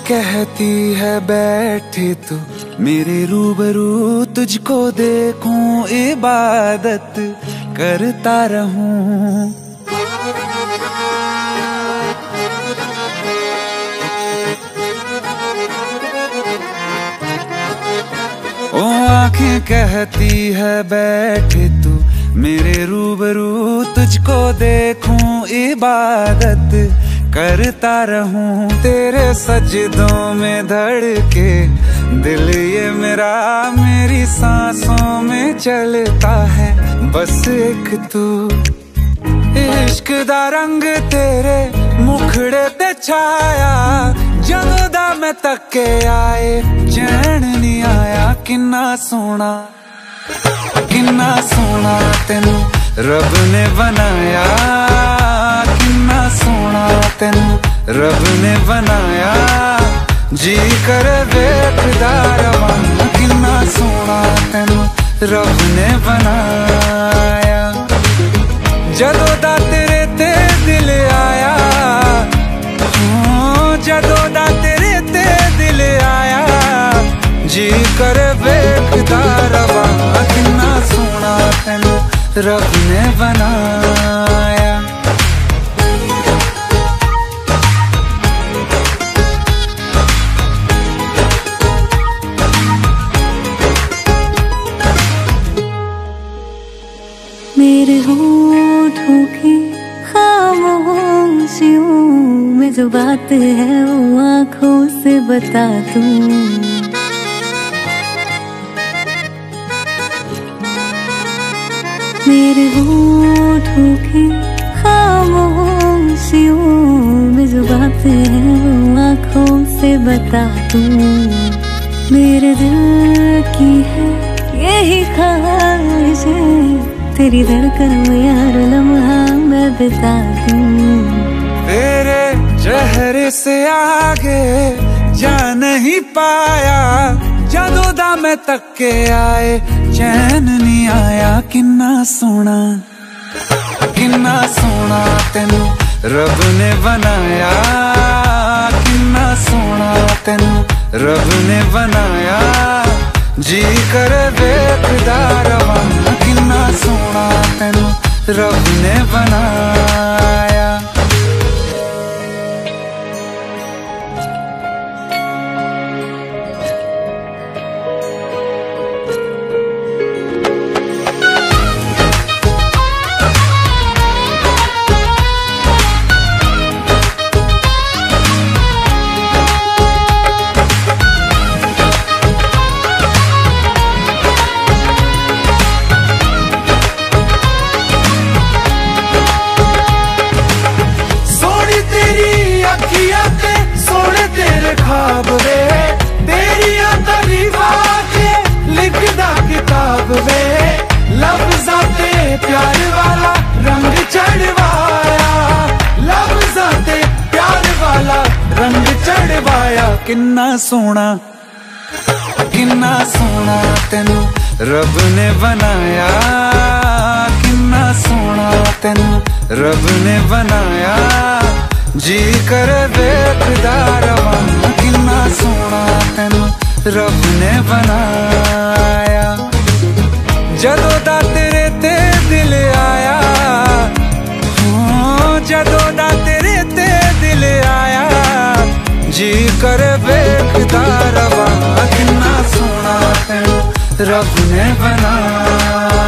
कहती है बैठे तू मेरे रूबरू, तुझको देखूं इबादत करता रहूं। ओ आंखें कहती है बैठे तू मेरे रूबरू, तुझको देखूं इबादत करता रहूं। तेरे सजदों में धड़के दिल ये मेरा, मेरी सांसों में चलता है बस एक तू। इश्क दा रंग तेरे मुखड़े ते छाया, जदों दा मैं तके आए चैन नहीं आया। किन्ना सोना तेनू रब ने बनाया, किन्ना सोना तेनू रब ने बनाया। जी कर वेखदा रवां, किन्ना सोना तेनू रब ने बनाया। जदों दा तेरे ते दिल आया, जदों दा तेरे ते दिल आया। जी कर वेखदा रवां, किन्ना सोना तेनू रब ने बनाया। मेरे होठों की खामोशियों में जो बात है वो आँखों से बता दूं। मेरे होठों की खामोशियों में जो बात है वो आँखों से बता दूं। मेरे दिल की है यही ख्वाहिश है, तेरी धड़कन में यार लम्हा मैं बिता दूं। तेरे चेहरे से आगे जा नहीं पाया, जदों दा मैं तके आए चैन नहीं आया। किन्ना सोना तेनू रब ने बनाया, किन्ना सोना तेनू रब ने बनाया। जी कर वेखदा रवां, किन्ना सोना तेनू रब ने बनाया। ख्वाब वे तेरिया तारीफां के लिखदा किताब वे, लफ्ज़ां ते प्यार वाला रंग चढ़वाया, लफ्ज़ां ते प्यार वाला रंग चढ़वाया। किन्ना सोना तेनू रब ने बनाया, किन्ना सोना तेनू रब ने बनाया। जी कर वेखदा रवां, किन्ना सोना तेनू रब ने बनाया। जदों दा तेरे ते दिल आया, जदों दा तेरे ते दिल आया। जी कर वेखदा रवां, किन्ना सोना तेनू रब ने बनाया।